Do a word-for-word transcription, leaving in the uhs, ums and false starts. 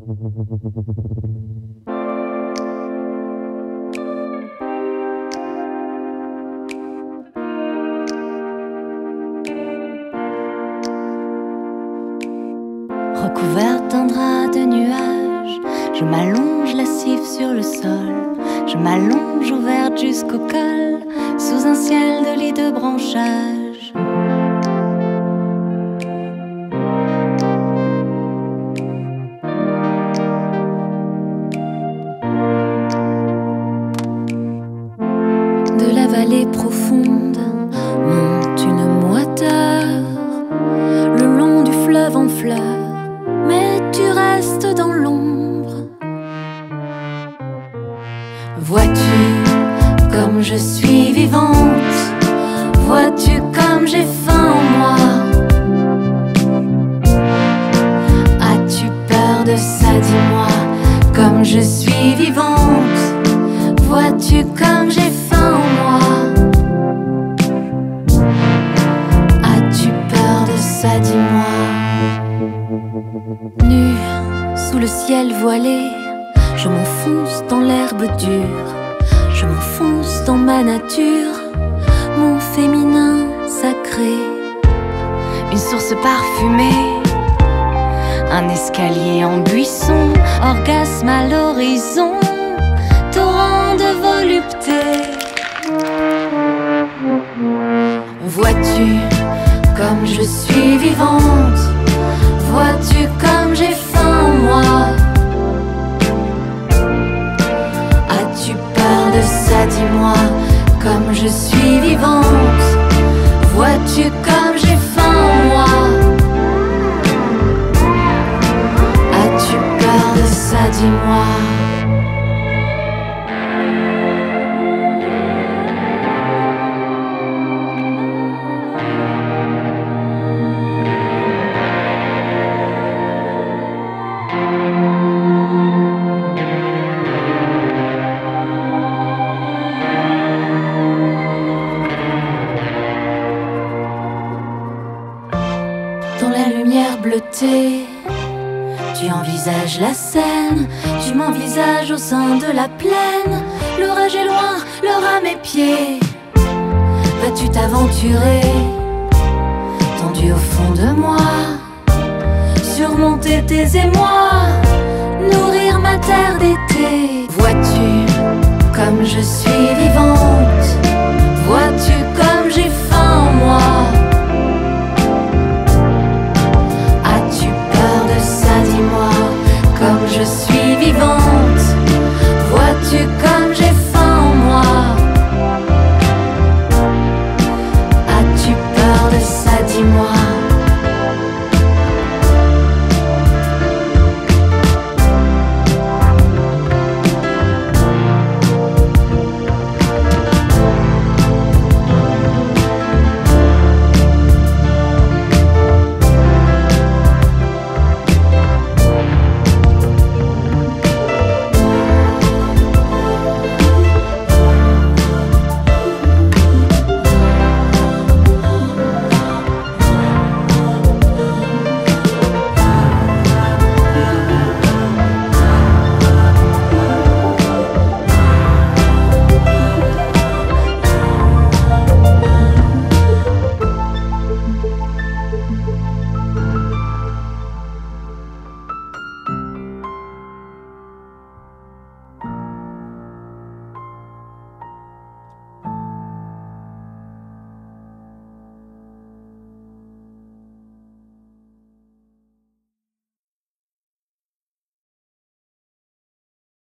Recouverte d'un drap de nuages, je m'allonge lascive sur le sol. Je m'allonge ouverte jusqu'au col, sous un ciel de lit de branchages. De la vallée profonde monte une moiteur, le long du fleuve en fleurs, mais tu restes dans l'ombre. Vois-tu comme je suis vivante? Vois-tu comme j'ai faim en moi? As-tu peur de ça, dis-moi? Comme je suis vivante, vois-tu comme j'ai faim en moi? As-tu peur de ça, dis-moi? Nue sous le ciel voilé, je m'enfonce dans l'herbe dure, je m'enfonce dans ma nature, mon féminin sacré. Une source parfumée, un escalier en buisson, orgasme à l'horizon, torrent de volupté. Vois-tu comme je suis vivante? Vois-tu comme j'ai faim en moi? As-tu peur de ça, dis-moi? Comme je suis vivante, vois-tu comme j'ai faim en moi? As-tu peur de ça, dis-moi? Dans la lumière bleutée, tu envisages la scène, tu m'envisages au sein de la plaine. L'orage est loin, l'heure à mes pieds. Vas-tu t'aventurer, tendu au fond de moi, surmonter tes émois, nourrir ma terre d'été? Vois-tu comme je suis vivante? Vois-tu comme j'ai faim en moi?